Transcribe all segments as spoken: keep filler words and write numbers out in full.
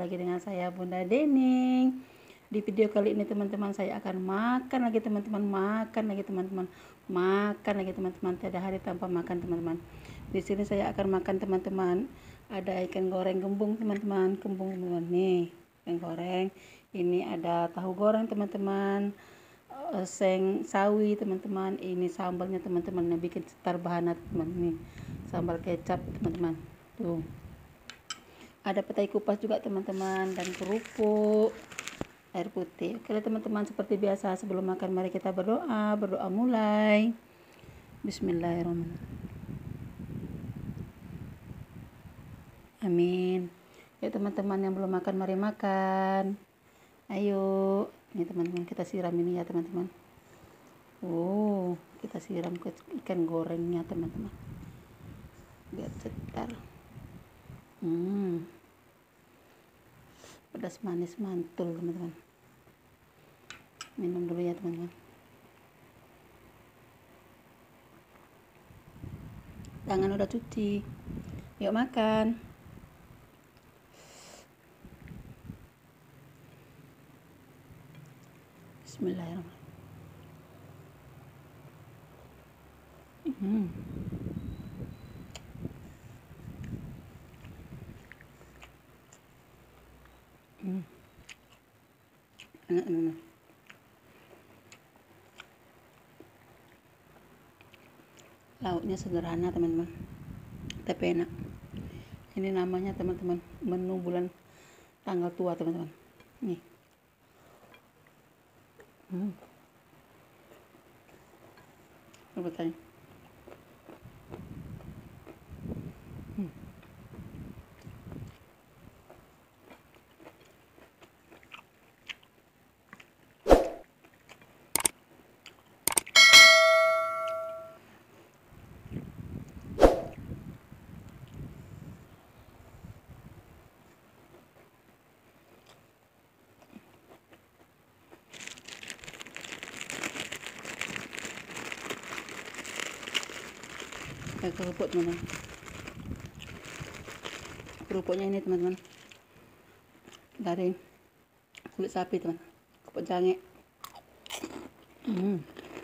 lagi dengan saya Bunda Dening. Di video kali ini teman-teman saya akan makan lagi teman-teman, makan lagi teman-teman, makan lagi teman-teman. Tiada hari tanpa makan teman-teman. Di sini saya akan makan teman-teman. Ada ikan goreng gembung teman-teman, gembung teman-teman nih, ikan goreng. Ini ada tahu goreng teman-teman, seng sawi teman-teman. Ini sambalnya teman-teman yang bikin setar bahana teman nih, sambal kecap teman-teman. Tuh. Ada petai kupas juga teman-teman dan kerupuk, air putih. Oke teman-teman, seperti biasa sebelum makan mari kita berdoa. Berdoa mulai. Bismillahirrahmanirrahim. Amin. Ya teman-teman yang belum makan mari makan. Ayo. Ini teman-teman kita siram ini ya teman-teman. Oh, kita siram ke ikan gorengnya teman-teman. Biar cetar. Hmm. Pedas manis mantul teman-teman. Minum dulu ya teman-teman. Tangan udah cuci. Yuk makan. Bismillahirrahmanirrahim. Hmm. Hmm. Enak teman-teman. Lauknya sederhana teman-teman, tapi enak. Ini namanya teman-teman menu bulan tanggal tua teman-teman. Nih. Hmm. Rebutannya. Hmm. Kayak kerupuk teman-teman. Kerupuknya ini teman-teman dari kulit sapi teman, kerupuk jange. Hmm.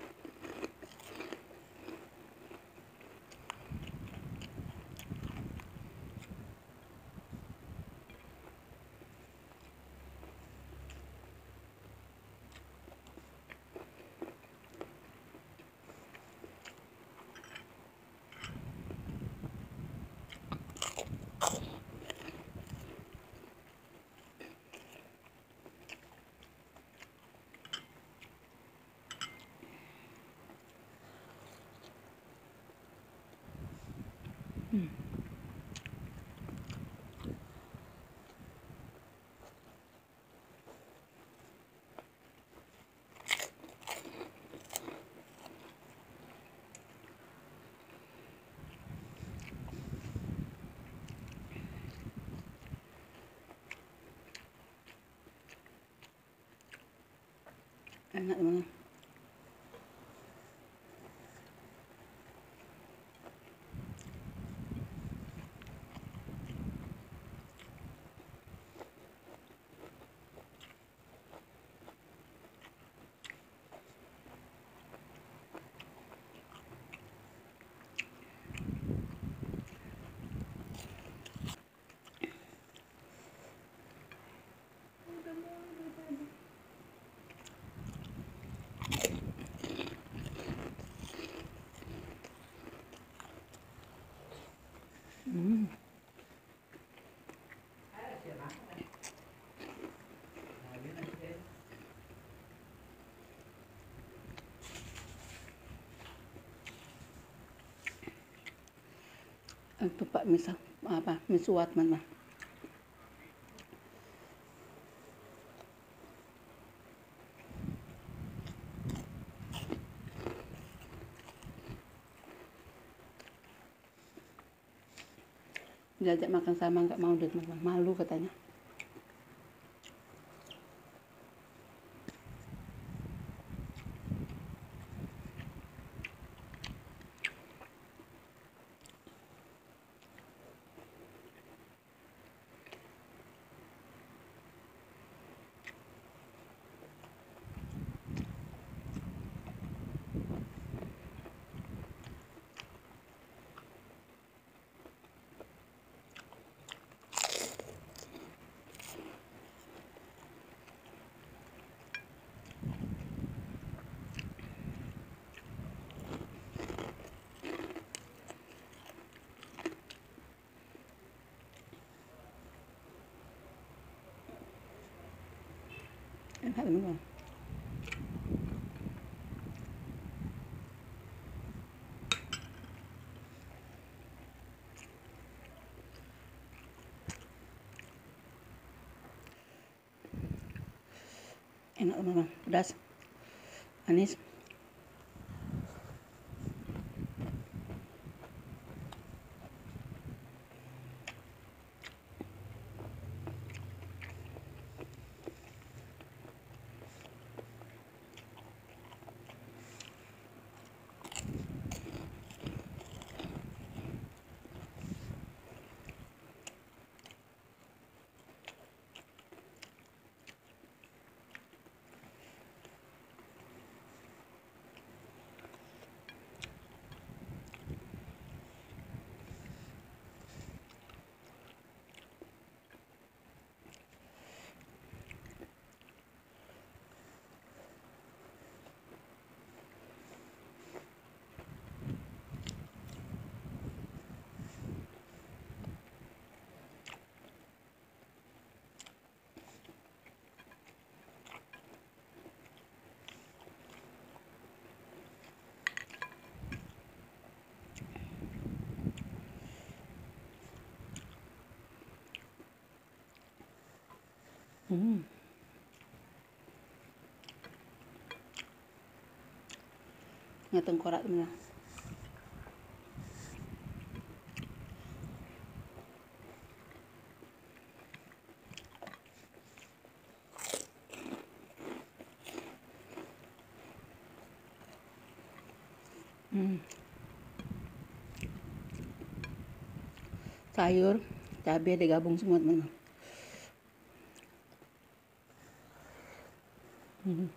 Hmm. Enak teman-teman. Hmm. Itu Pak misal apa misuat teman-teman. Diajak makan sama nggak mau deh teman-teman, malu katanya. Enak teman-teman. Enak teman-teman, pedas, manis. Hmm. Nggak tengkorak teman-teman. Hmm. Sayur, cabai digabung semua teman-teman. Hmm.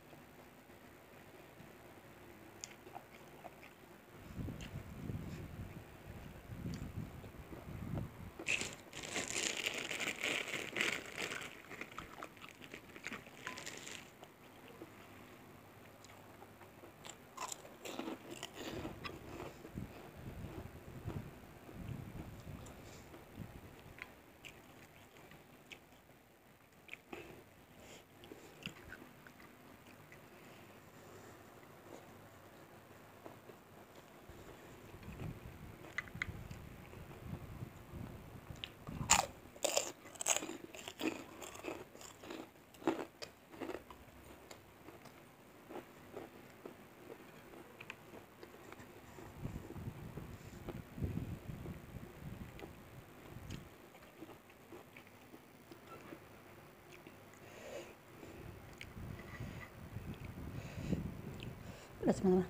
Pedas teman-teman.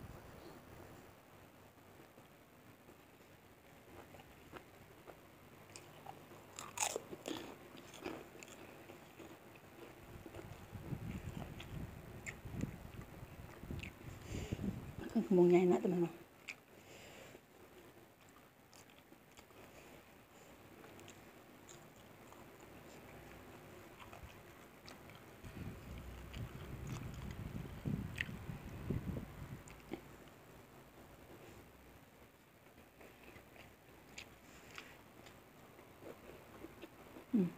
Kembungnya enak teman-teman. Hmm.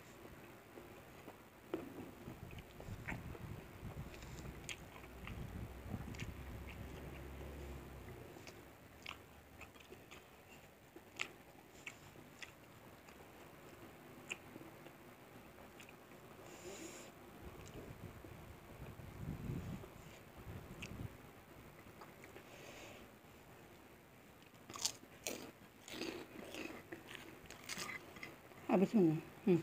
Habis teman-teman. Hmm.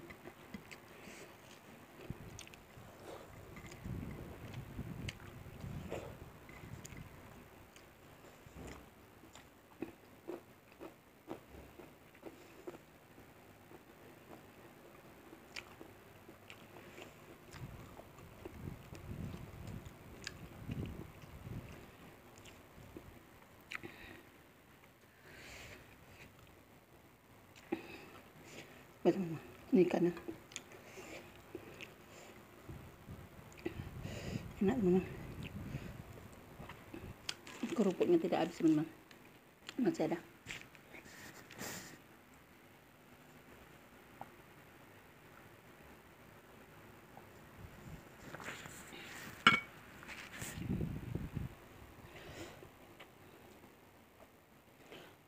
Buat teman-teman. Ini ikannya. Enak teman-teman. Kerupuknya tidak habis teman-teman. Masih ada.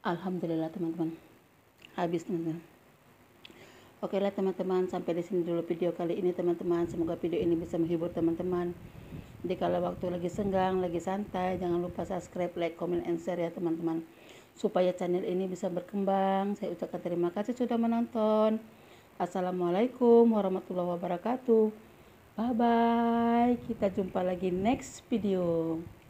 Alhamdulillah teman-teman, habis teman-teman. Oke lah teman-teman, sampai di sini dulu video kali ini teman-teman. Semoga video ini bisa menghibur teman-teman. Jadi kalau waktu lagi senggang, lagi santai, jangan lupa subscribe, like, comment, and share ya teman-teman, supaya channel ini bisa berkembang. Saya ucapkan terima kasih sudah menonton. Assalamualaikum warahmatullahi wabarakatuh. Bye bye. Kita jumpa lagi next video.